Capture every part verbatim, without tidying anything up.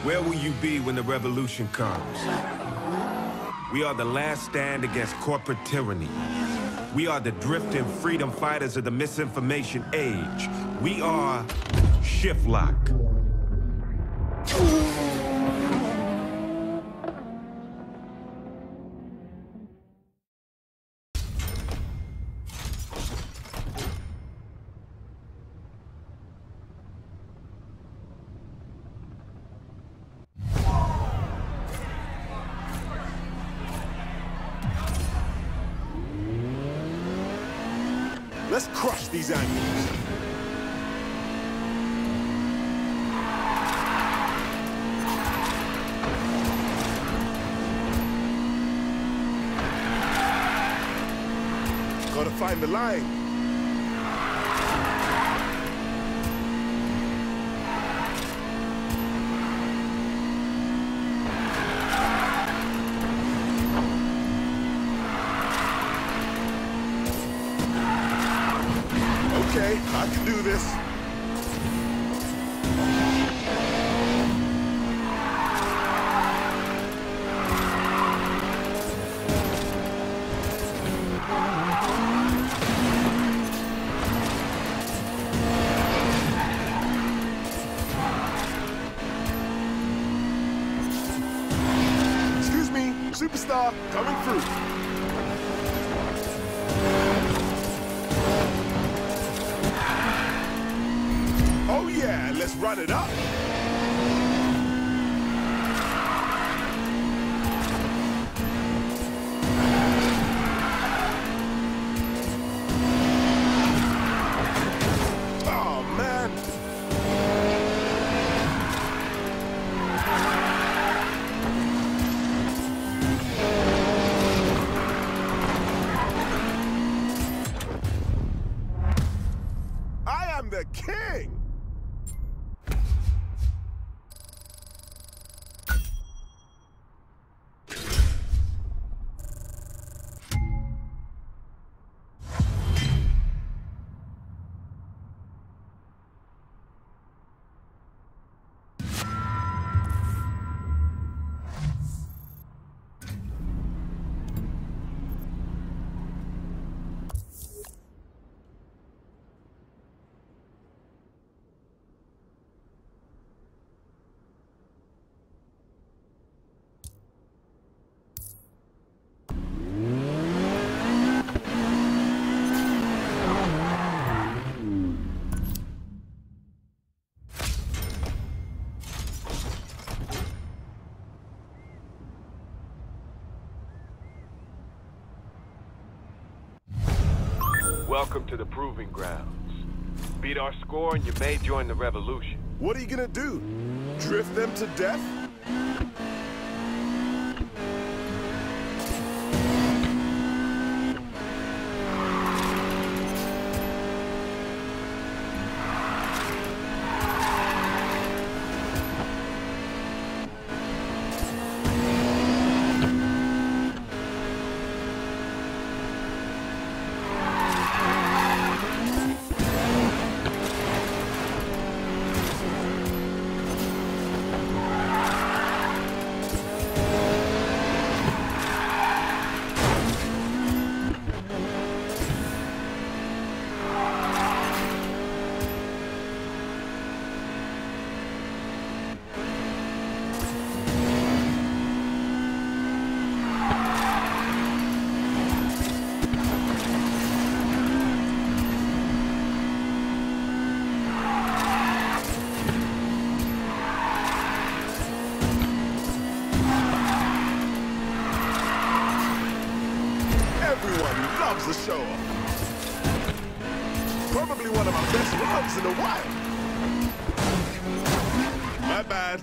Where will you be when the revolution comes? We are the last stand against corporate tyranny. We are the drifting freedom fighters of the misinformation age. We are Shift Lock. Let's crush these animals. Gotta find the line. Okay, I can do this. Excuse me, superstar, coming through. Oh yeah, let's run it up. Oh man. I am the king. Welcome to the Proving Grounds. Beat our score and you may join the revolution. What are you gonna do? Drift them to death? Everyone loves a show-off. Probably one of my best runs in a while. My bad.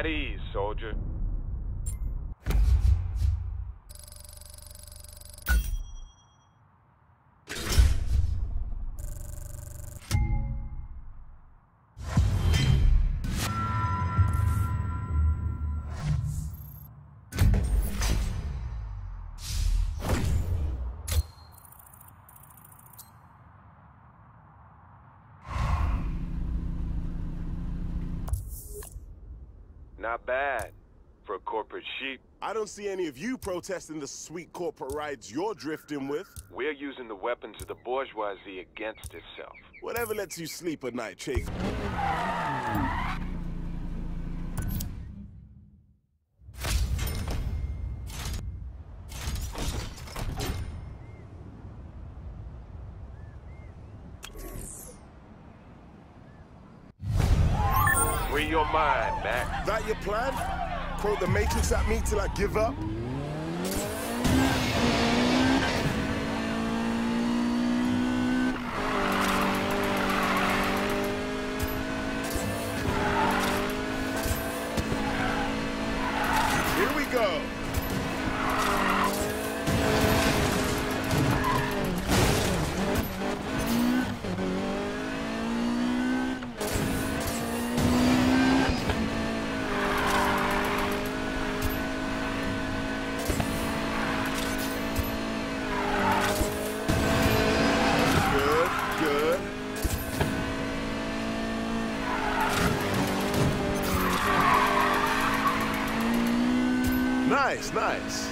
At ease, soldier. Not bad for a corporate sheep. I don't see any of you protesting the sweet corporate rides you're drifting with. We're using the weapons of the bourgeoisie against itself. Whatever lets you sleep at night, Chase. Free your mind, Mac. That your plan? Quote the Matrix at me till I give up? Here we go. Nice, nice.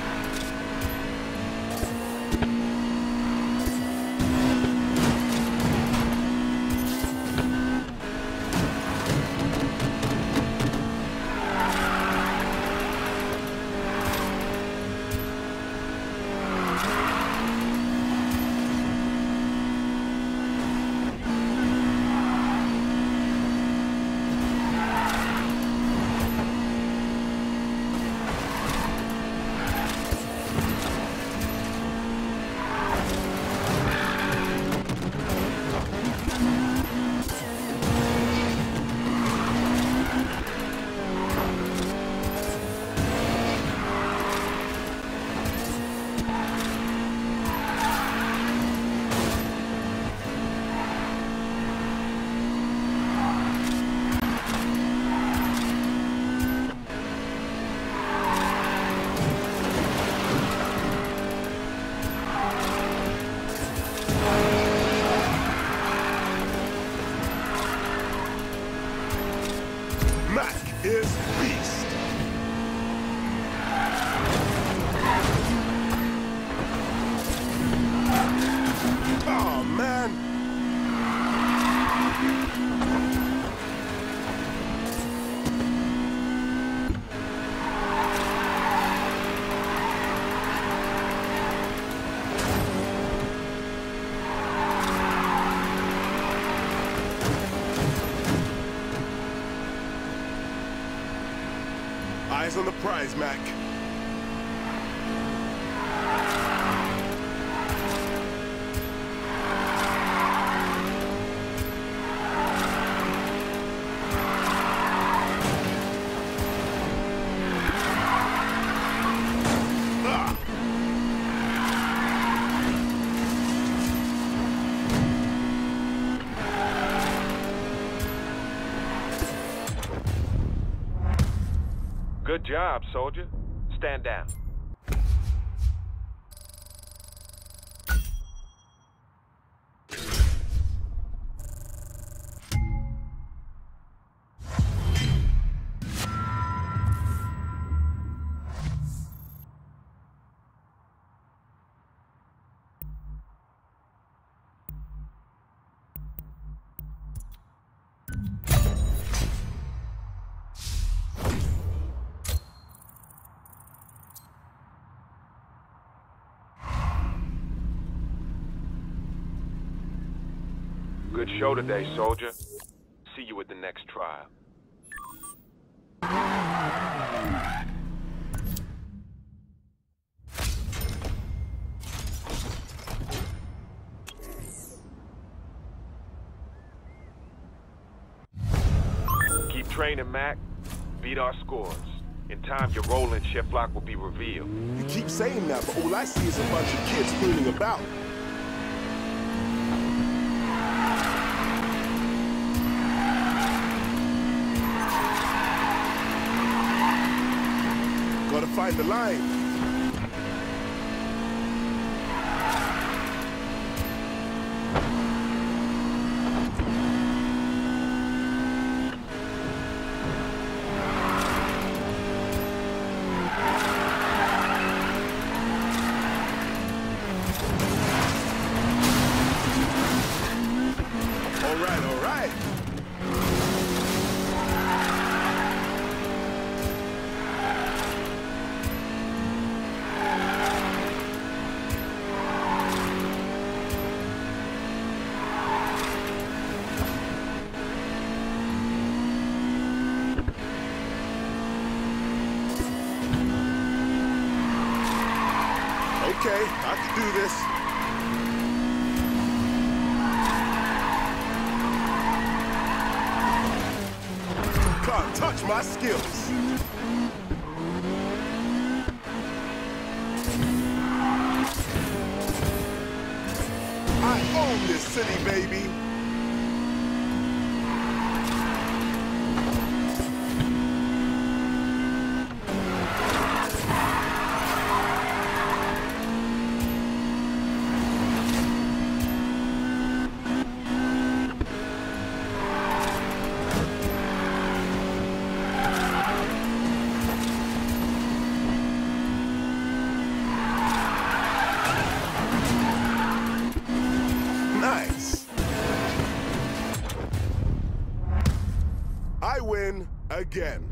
Mac is beast. Oh, man. Eyes on the prize, Mac. Ah. Good job, soldier. Stand down. Good show today, soldier. See you at the next trial. Keep training, Mac. beat our scores. In time, your role in shift lock will be revealed. You keep saying that, but all I see is a bunch of kids fooling about. Gotta find the line. Okay, I can do this. Can't touch my skills. I own this city, baby. I win again.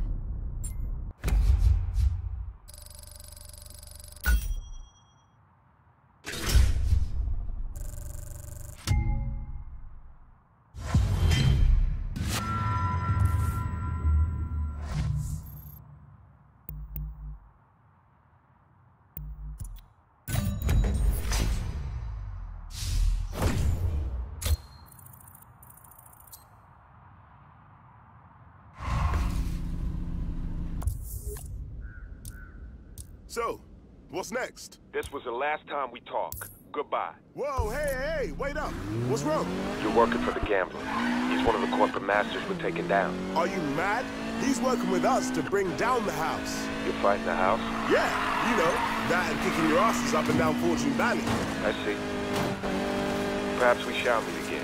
So, what's next? This was the last time we talk. Goodbye. Whoa, hey, hey, wait up. What's wrong? You're working for the gambler. He's one of the corporate masters we're taking down. Are you mad? He's working with us to bring down the house. You're fighting the house? Yeah, you know, that and kicking your asses up and down Fortune Valley. I see. Perhaps we shall meet again.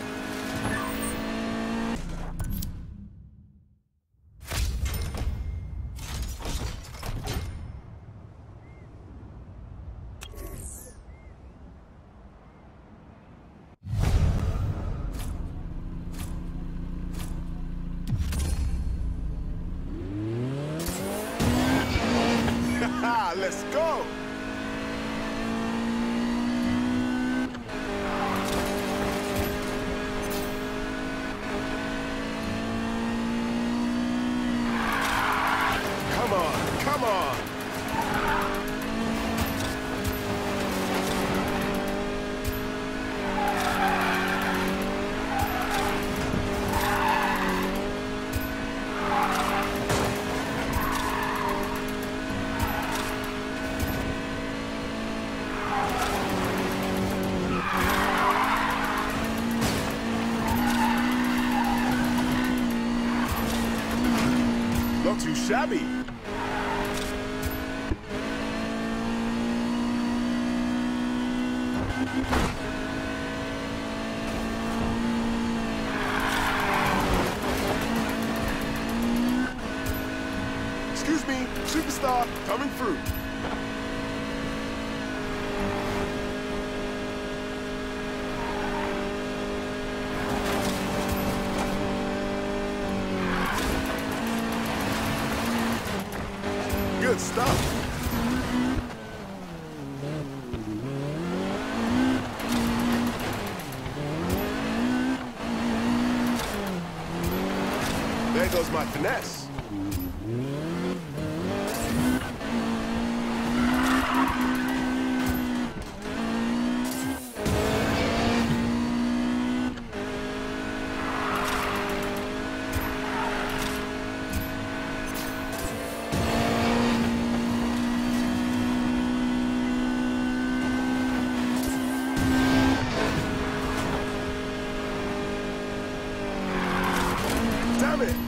Let's go! Come on, come on! Not too shabby. Excuse me, superstar, coming through. Good stuff. There goes my finesse. Damn it!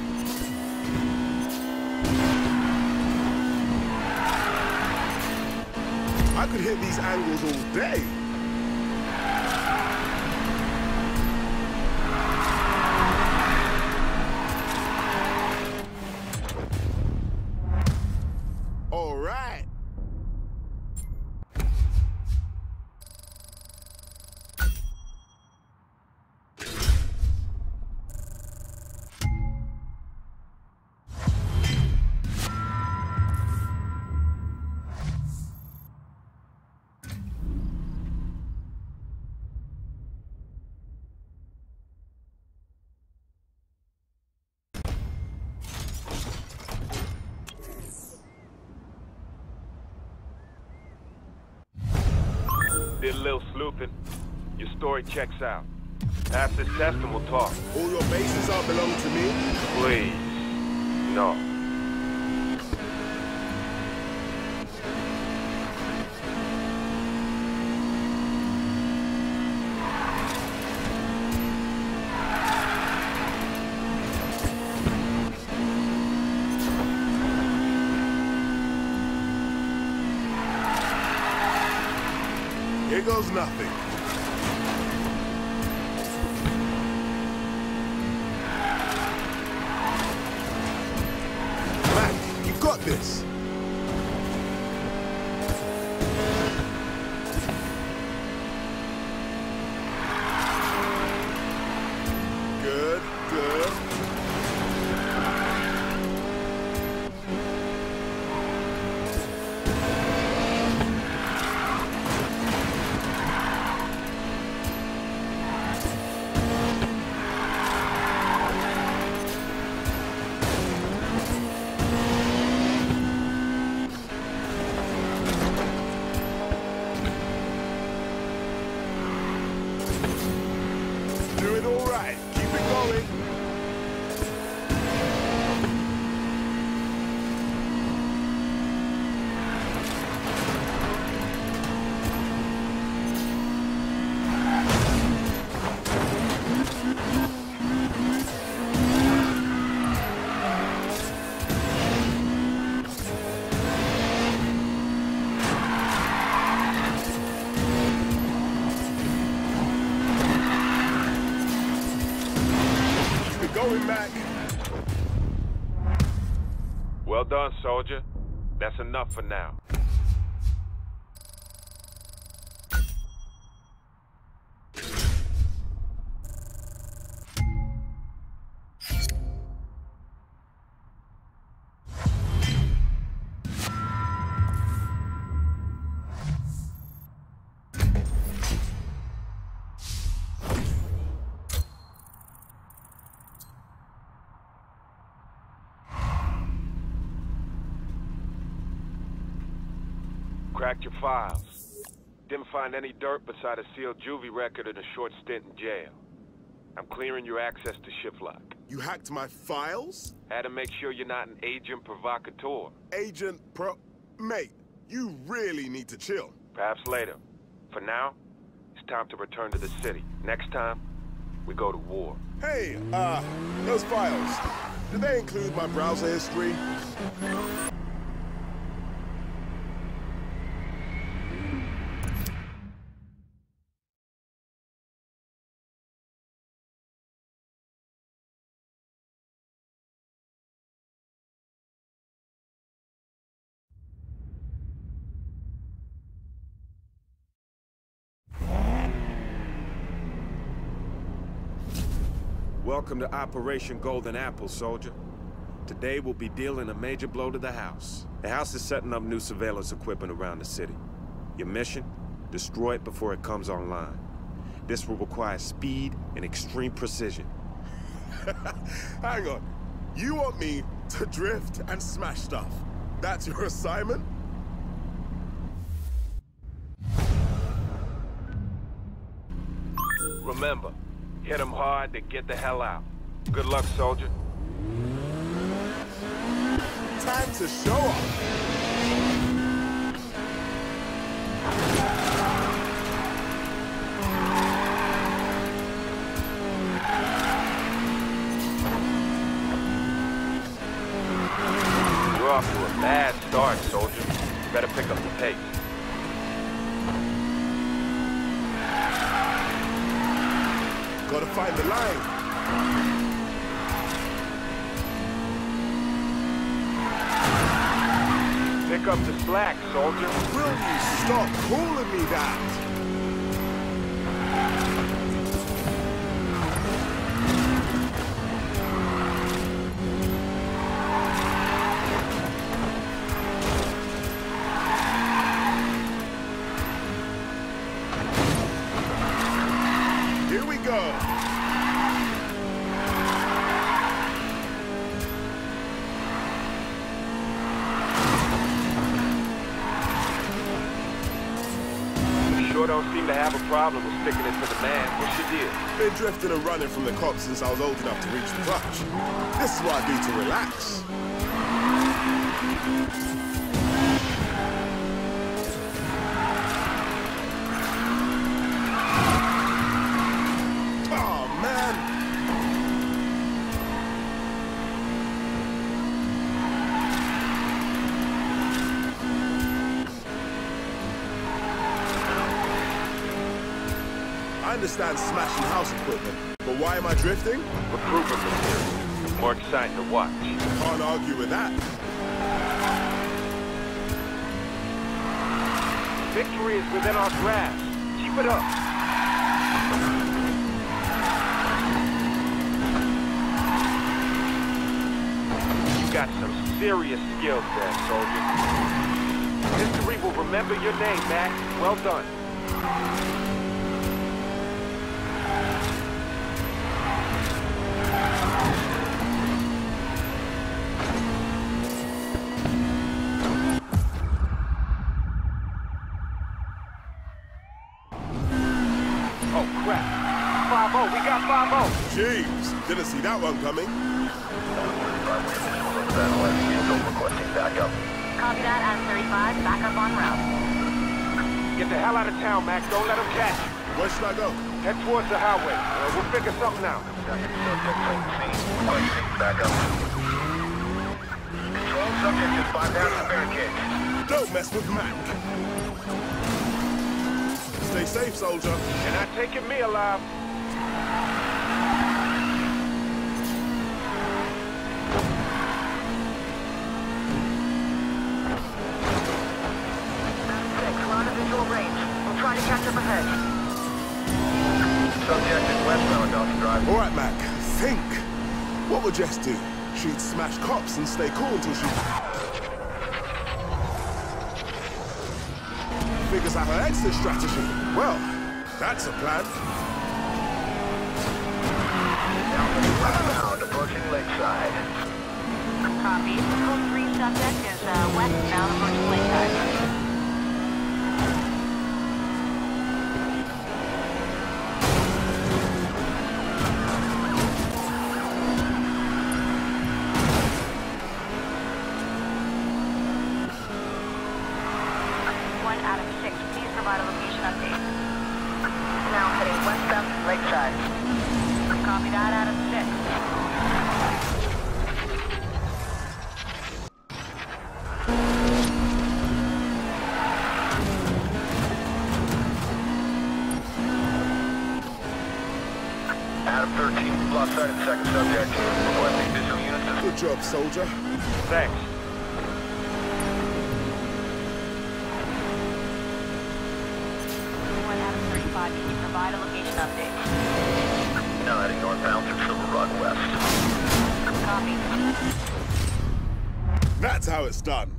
I could hit these angles all day. All right. Did a little sleuthing. Your story checks out. Pass this test and we'll talk. All your bases are belong to me? Please. No. Here goes nothing. Man, you got this. Good, good. Doing all right. Keep it going. Going back. Well done, soldier. That's enough for now. Cracked your files. Didn't find any dirt beside a sealed juvie record and a short stint in jail. I'm clearing your access to Shiflock. You hacked my files? Had to make sure you're not an agent provocateur. Agent pro... Mate, you really need to chill. Perhaps later. For now, it's time to return to the city. Next time, we go to war. Hey, uh, those files, do they include my browser history? Welcome to Operation Golden Apple, soldier. Today we'll be dealing a major blow to the house. The house is setting up new surveillance equipment around the city. Your mission? Destroy it before it comes online. This will require speed and extreme precision. Hang on. You want me to drift and smash stuff? That's your assignment? Remember, hit them hard, then get the hell out. Good luck, soldier. Time to show off. Gotta find the line. Pick up the slack, soldier. Will you stop calling me that? Here we go. Sure don't seem to have a problem with sticking it to the man. What's your deal? Been drifting and running from the cops since I was old enough to reach the clutch. This is what I do to relax. Oh, man. I understand smashing house equipment, but why am I drifting? Recruitment material. More exciting to watch. Can't argue with that. Victory is within our grasp. Keep it up. You got some serious skills there, soldier. History will remember your name, Mac. Well done. Oh, crap. five oh, we got five oh. Jeez, didn't see that one coming. Copy that, Adam thirty-five, back up on route. Get the hell out of town, Max. Don't let them catch you. Where should I go? Head towards the highway. Uh, we'll figure something out. Back up. Control subject is five down the barricade. Don't mess with Mac. Stay safe, soldier. You're not taking me alive. Six, we're on a visual range. We'll try to catch up ahead. Subject is westbound Dawson Drive. All right, Mac. Think. What would Jess do? She'd smash cops and stay cool until she figures out her exit strategy. Well, that's a plan. Westbound, approaching Lakeside. Copy. Code three subject is uh, westbound approaching Lakeside. One out of six. Please provide a location update. Now heading westbound Lakeside. Copy that, out of six. Adam thirteen, lost sight of the second subject. Requesting visual units. Good job, soldier. Thanks. One out of thirty-five. Can you provide a location update? Now heading northbound through Silver Rock West. Copy. That's how it's done.